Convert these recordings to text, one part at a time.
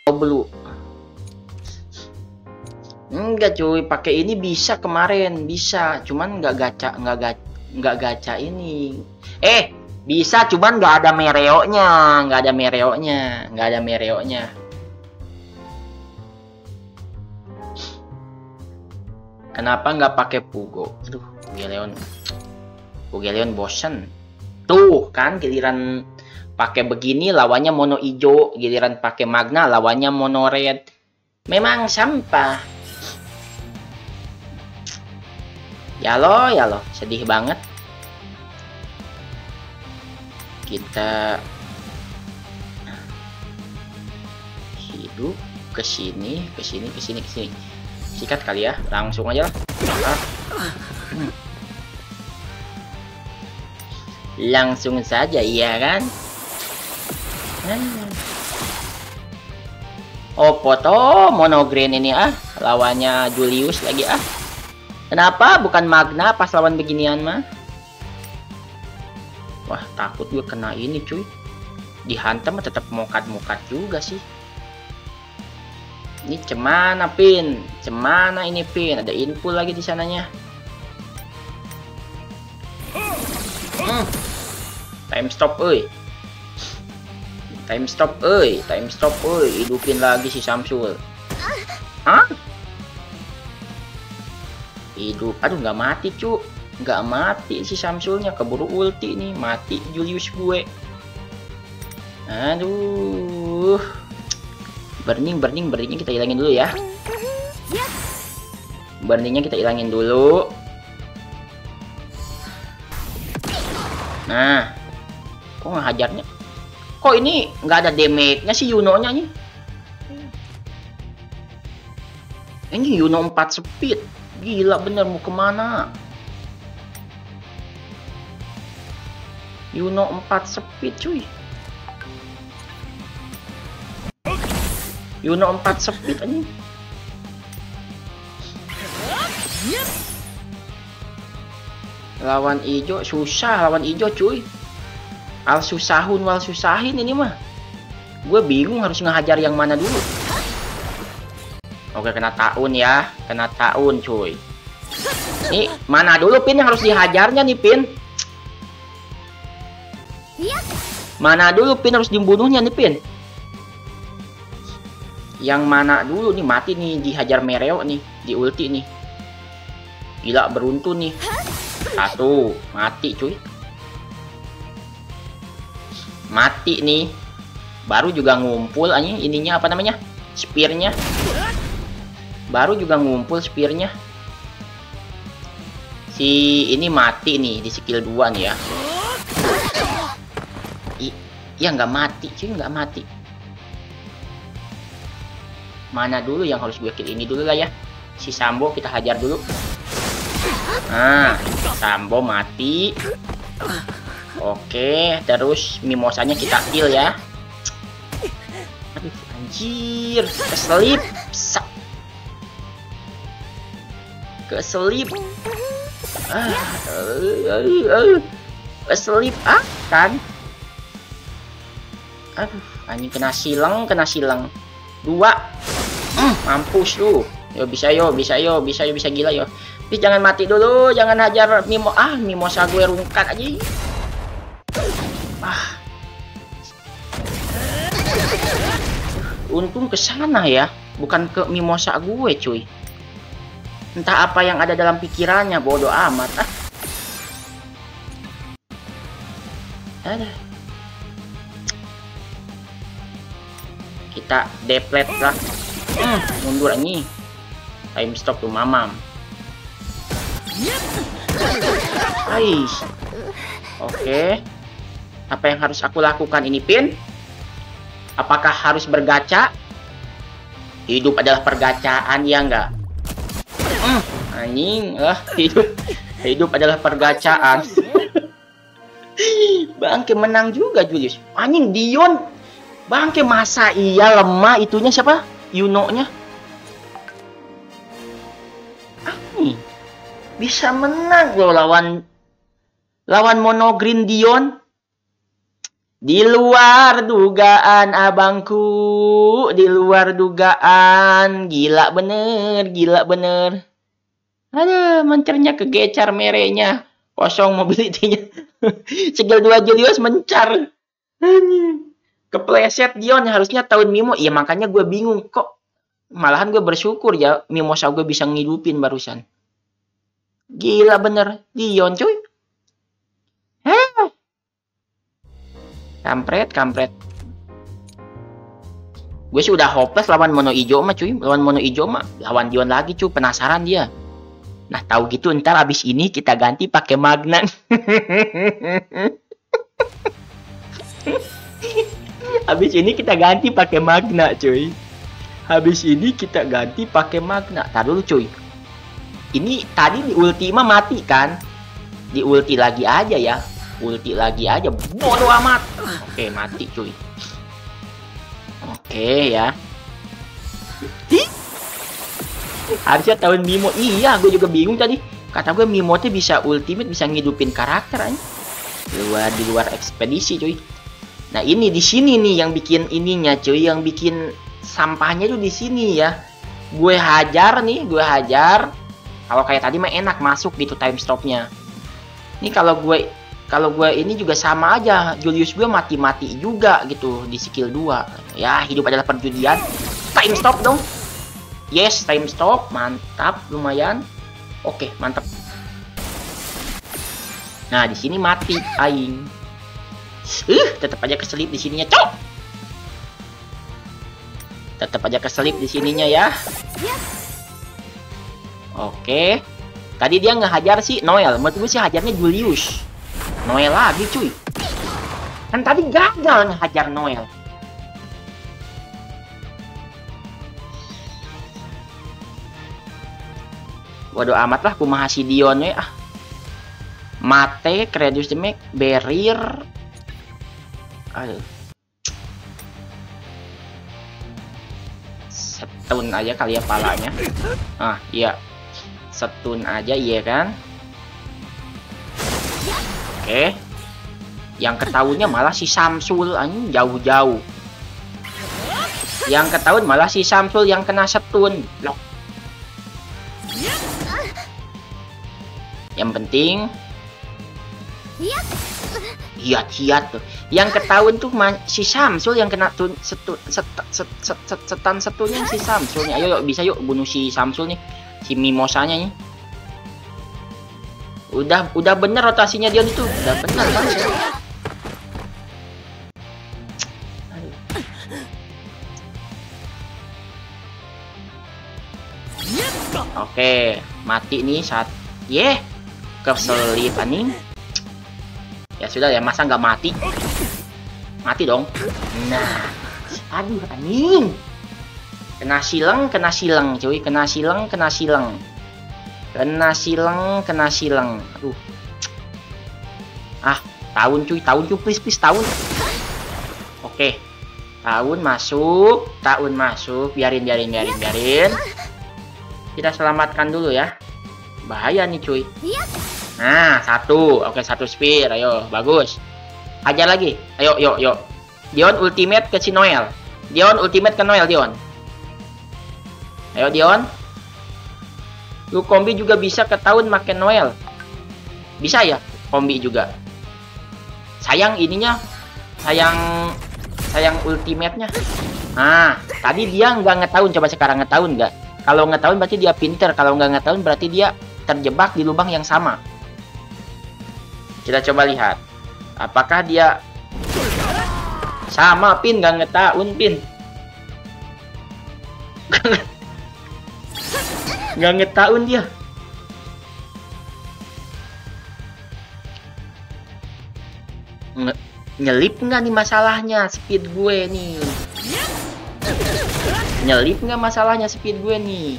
Blue. Enggak cuy, pakai ini bisa kemarin, bisa, cuman nggak gacha ini. Bisa, cuman nggak ada mereonya, nggak ada mereonya. Kenapa nggak pakai Pugo? Aduh, Pugeleon bosen. Tuh kan, giliran pakai begini lawannya mono ijo, giliran pakai Magna lawannya mono red. Memang sampah. Ya lo, sedih banget. Kita hidup ke sini. Sikat kali ya, langsung aja lah. Langsung saja, iya kan? Oh, foto monogreen ini lawannya Julius lagi Kenapa bukan Magna pas lawan beginian mah? Wah, takut gue kena ini cuy. Dihantam tetap mokat-mokat juga sih. Ini cemana Pin? Cemana ini Pin? Ada info lagi di sananya. Time stop euy. Time stop euy. Hidupin lagi si Samsul. Hah? Hidup. Aduh, nggak mati cu, nggak mati si Samsulnya, keburu ulti nih, mati Julius gue. Aduh, burningnya kita hilangin dulu ya. Burningnya kita hilangin dulu. Nah, kok nggak hajarnya? Kok ini nggak ada damage-nya sih Yuno-nya nih? Ini Yuno 4 speed. Gila bener, mau kemana? Yuno 4 speed cuy. Yuno 4 speed aja. Lawan ijo susah, lawan ijo cuy. Wal susahin ini mah. Gue bingung harus ngehajar yang mana dulu. Oke, kena tahun ya. Kena tahun cuy. Nih, mana dulu Pin yang harus dihajarnya nih Pin? Mana dulu Pin harus dibunuhnya nih Pin? Yang mana dulu nih? Mati nih, dihajar Mereo nih. Di ulti nih. Gila, beruntun nih. Satu, mati cuy. Mati nih. Baru juga ngumpul ininya apa namanya? Spearnya. Baru juga ngumpul spearnya. Si ini mati nih di skill 2 nih ya. Iya nggak mati cuy, nggak mati. Mana dulu yang harus gue kill? Ini dulu lah ya. Si Sambo kita hajar dulu. Nah, Sambo mati. Oke, terus Mimosanya kita kill ya. Aduh, anjir, keselip. Keselip. Keselip kan. Aduh, anjing kena silang. 2. Mampus lu. Yo bisa gila yo. Tapi jangan mati dulu, jangan hajar Mimosa gue rungkat aja. Untung ke sana ya, bukan ke Mimosa gue cuy. Entah apa yang ada dalam pikirannya, bodoh amat Ada. Kita deplet lah. Mundur ini. Time stop tuh mamam. Oke. Apa yang harus aku lakukan ini Pin? Apakah harus bergacha? Hidup adalah pergacaan ya enggak? Anjing, hidup adalah pergacaan. Bangke menang juga Julius. Anjing Dion. Bangke masa iya lemah itunya siapa? Yuno-nya. Bisa menang loh lawan monogreen Dion. Di luar dugaan abangku, di luar dugaan, gila bener. Ada mencernya kegecar merenya, kosong mobilitinya. Skill 2 Julius mencar. Kepleset Dion, harusnya tahun Mimo. Iya makanya gue bingung kok. Malahan gue bersyukur ya Mimosa gue bisa ngidupin barusan. Gila bener Dion cuy. Kampret. Gue sih udah hopeless lawan mono ijo mah cuy. Lawan mono ijo mah lawan Dion lagi cuy. Penasaran dia. Nah tahu gitu ntar abis ini kita ganti pakai Magna. Habis ini kita ganti pakai Magna cuy. Habis ini kita ganti pakai Magna. Tar dulu cuy. Ini tadi di ultima mati kan? Di ulti lagi aja ya. Ulti lagi aja. Bodoh amat. Oke, mati cuy. Oke ya. Harusnya tahun Mimo. Iya, gue juga bingung tadi. Kata gue Mimo tuh bisa ultimate, bisa ngidupin karakter aja. Di luar ekspedisi cuy. Nah, ini di sini nih yang bikin ininya cuy, yang bikin sampahnya tuh di sini ya. Gue hajar. Kalau kayak tadi mah enak masuk gitu time stopnya. Ini kalau gue ini juga sama aja. Julius gue mati-mati juga gitu di skill 2. Ya, hidup adalah perjudian. Time stop dong. Yes, time stop. Mantap, lumayan. Oke, mantap. Nah, di sini mati aing. Tetap aja keselip di sininya, cok. Tetap aja keselip di sininya ya. Oke. Tadi dia ngehajar si Noel. Menurut gue sih hajarnya Julius. Noel lagi cuy. Kan tadi gagal ngehajar Noel. Waduh amat lah kumaha si Dion we ah. Mate, Reduce Damage, Barrier. Aduh. Setun aja kali ya palanya. Ah, iya. Setun aja iya kan? Oke. Yang ketahuannya malah si Samsul anjing jauh-jauh. Yang ketahuan malah si Samsul yang kena setun. Loh. Yang penting hiat tuh. Yang ketahuan tuh si Samsul yang kena setan setunnya si Samsul nih. Ayo bisa yuk bunuh si Samsul nih. Si Mimosanya nih. Udah bener rotasinya dia itu. Udah bener kan. Oke, mati nih saat keselip anjing. Ya sudah ya, masa nggak mati? Mati dong. Nah, aduh anjing. Kena sileng cuy, kena sileng. Aduh. Ah, tahun cuy, please tahun. Oke. Tahun masuk. Biarin. Kita selamatkan dulu ya. Bahaya nih cuy. Nah, satu. Oke, satu spear. Ayo, bagus. Ajar lagi. Ayo. Dion ultimate ke si Noel. Dion. Ayo, Dion. Lu kombi juga bisa ke tahun makin Noel. Bisa ya? Kombi juga. Sayang ininya. Sayang ultimate-nya. Nah, tadi dia nggak ngetahuan. Coba sekarang ngetahuan nggak? Kalau ngetahuan berarti dia pinter. Kalau nggak ngetahuan berarti dia terjebak di lubang yang sama. Kita coba lihat. Apakah dia sama Pin? Nggak ngetahuan Pin. Nggak ngetahuan dia. Nyelip nggak nih masalahnya speed gue nih. Nyelip nggak masalahnya speed gue nih.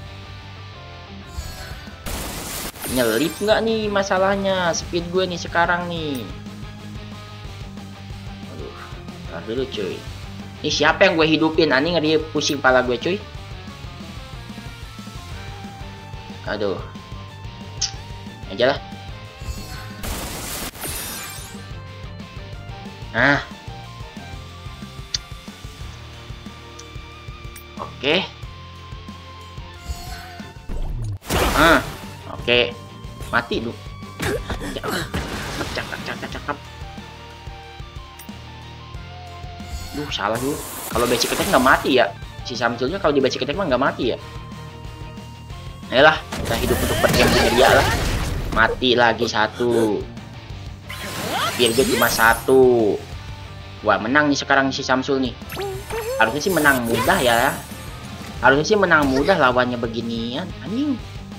Nyelip nggak nih masalahnya speed gue nih sekarang nih. Aduh, ntar dulu cuy. Ini siapa yang gue hidupin? Anjing dia pusing pala gue cuy. Aduh. Aja lah. Nah, Oke. Oke. Mati lu. Cakap. Duh, salah dulu. Kalau basic attack nggak mati ya. Si Samsulnya kalau di basic attack mah nggak mati ya. Ayolah, kita hidup untuk bergembira dia lah. Mati lagi satu. Virgo cuma satu. Wah, menang nih sekarang si Samsul nih. Harusnya sih menang mudah ya. Harusnya sih menang mudah lawannya beginian. Anjing.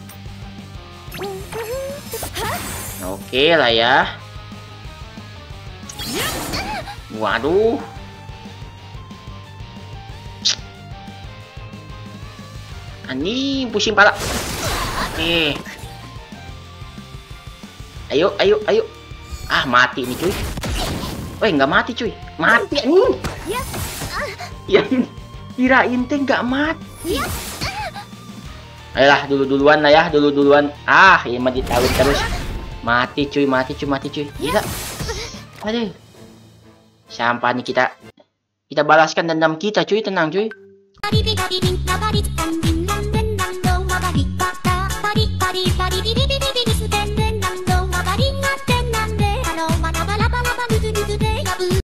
Oke lah ya. Waduh. Anjing, pusing pala. Oke. Ayo. Ah, mati nih cuy. Weh, nggak mati cuy. Mati anjing. Ya, kirain teh nggak mati. Ayolah, duluan lah ya, duluan. Ah, ini mah ditawin terus. Mati cuy. Gila. Aduh. Sampah nih kita balaskan dendam kita cuy, tenang cuy.